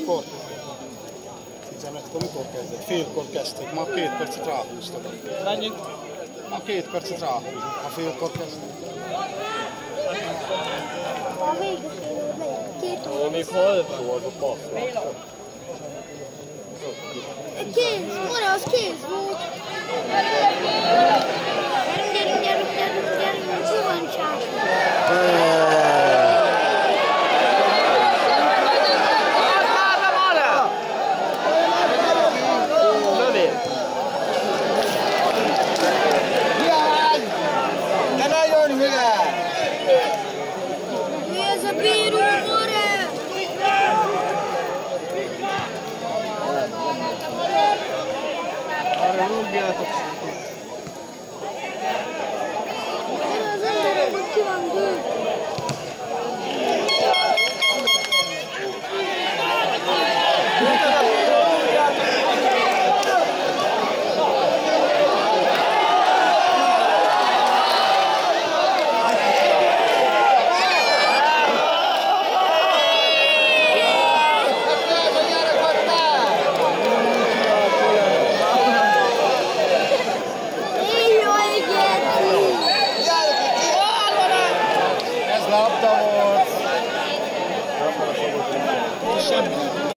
15-kor? 15-kor mikor kezdett? Félkor kezdték, ma 2 percet ráhúztak. Menjünk. Ma 2 percet ráhúznak, ha félkor kezdtek. A vége fél 2 óra. Még halva volt a passz. Kész, ura, az kész volt. Gyerünk, zuhancsák. Mi ez a bíró, more? Arra rúgjátok.